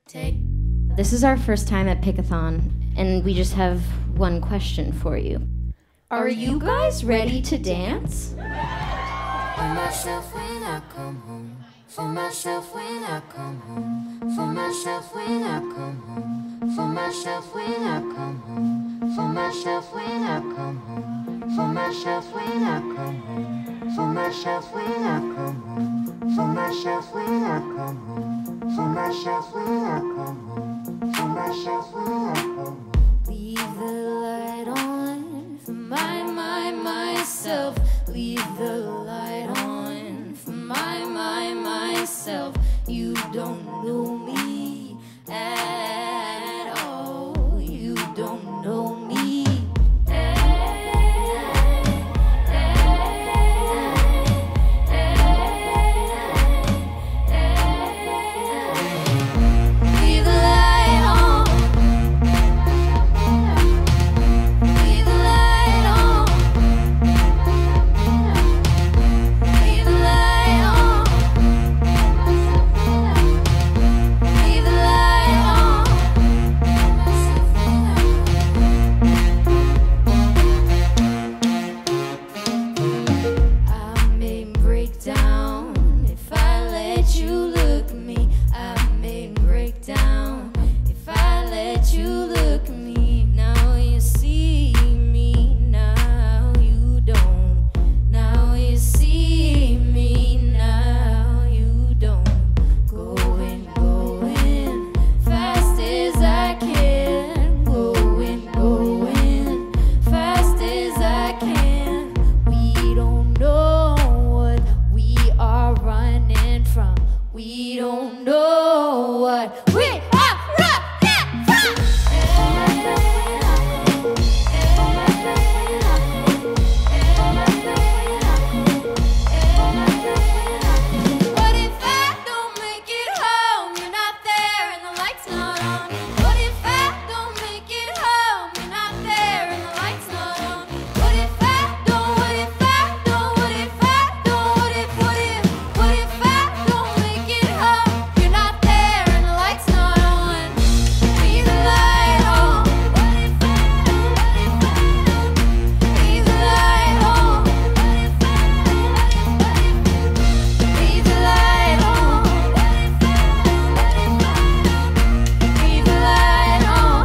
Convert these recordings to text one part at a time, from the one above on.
This is our first time at Pickathon, and we just have one question for you. Are you guys ready to dance? For myself when I come home. For myself when I come home. For myself when I come home. For myself when I come home. For myself when I come home. For myself when I come home. For myself when I come home. For myself when I come home. For myself when I come home. For myself when I come home. Leave the light on for myself. Leave the light on for myself. You don't know me at all. You don't know me. Leave the light on. Leave the light on. Leave the light on. Leave the light on. I may break down if I let you look at me. I may break down if I let you look at me. Now you see me, now you don't. Now you see me, now you don't. Going fast as I can. Going fast as I can. We don't know what we are running from. We don't know what we are running from. What if I don't make it home? You're not there and the light's not on. What if I don't make it home? You're not there and the light's not on. What if I don't? What if I don't? What if I don't? What if I don't make it home? You're not there and the light's not on. Leave the light on. What if I don't? Leave the light on. Leave the light on. Leave the light on.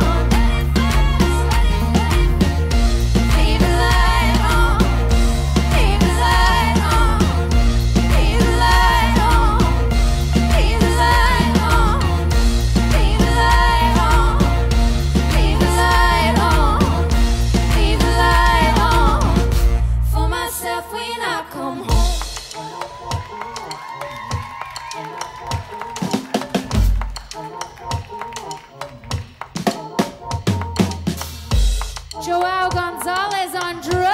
Leave the light on. Leave the light on. Leave the light on. Leave the light on. Leave the light on. Leave the light on. Leave the light on. For myself when I come home. Joao Gonzalez on drums.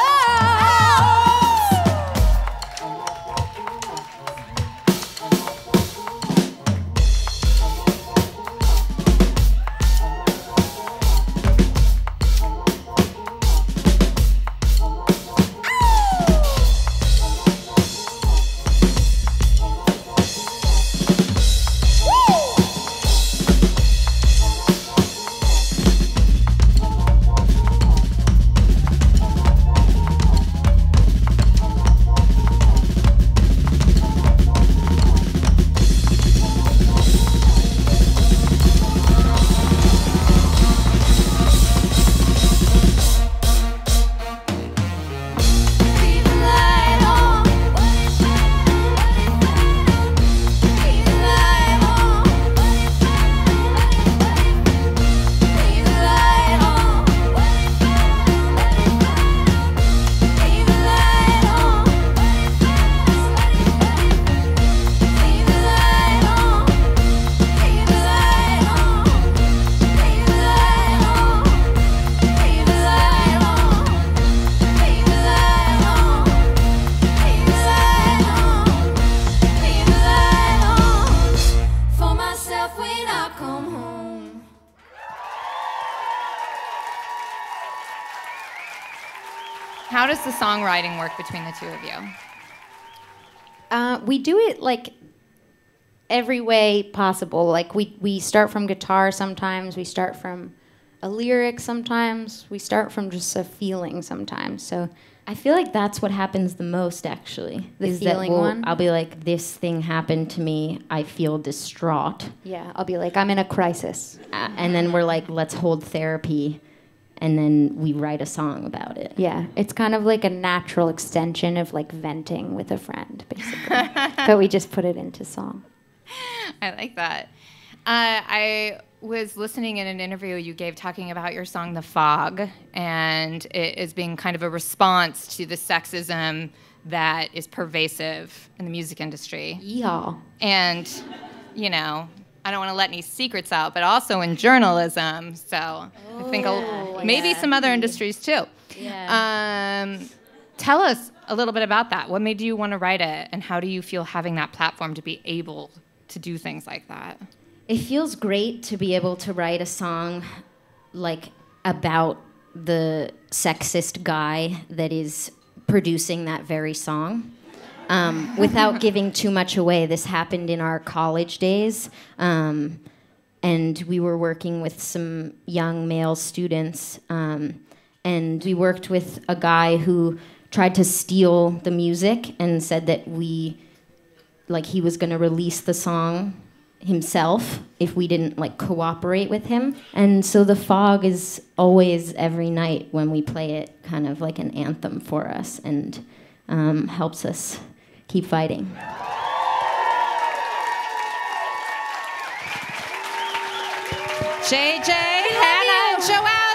Leave the light on. Leave the light on. Leave the light on. Leave the light on. Leave the light on. Leave the light on. Leave the light on. Leave the light on. Leave the light on. Leave the light on. Leave the light on. For myself when I come home. How does the songwriting work between the two of you? We do it like every way possible. Like we start from guitar sometimes, we start from a lyric sometimes, we start from just a feeling sometimes. So I feel like that's what happens the most, actually. The feeling one? I'll be like, this thing happened to me. I feel distraught. Yeah, I'll be like, I'm in a crisis. And then we're like, let's hold therapy. And then we write a song about it. Yeah, it's kind of like a natural extension of like venting with a friend, basically. But we just put it into song. I like that. I was listening in an interview you gave talking about your song The Fog, and it is being kind of a response to the sexism that is pervasive in the music industry. Yeehaw. And, you know, I don't want to let any secrets out, but also in journalism. So I think maybe some other industries too. Yeah. Tell us a little bit about that. What made you want to write it, and how do you feel having that platform to be able to do things like that? It feels great to be able to write a song like about the sexist guy that is producing that very song. Without giving too much away, this happened in our college days, and we were working with some young male students, and we worked with a guy who tried to steal the music and said that he was going to release the song himself if we didn't like cooperate with him. And so The Fog is always, every night when we play it, kind of like an anthem for us, and helps us keep fighting. JJ, Hannah, and Joelle.